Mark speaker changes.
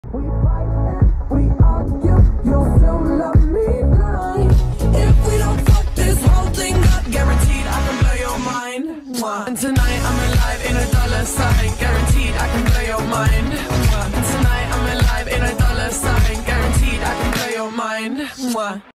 Speaker 1: We fight and we argue, you'll still love me blind. If we don't fuck this whole thing up, guaranteed I can blow your mind. And tonight I'm alive in a dollar sign, guaranteed I can blow your mind. And tonight I'm alive in a dollar sign, guaranteed I can blow your mind.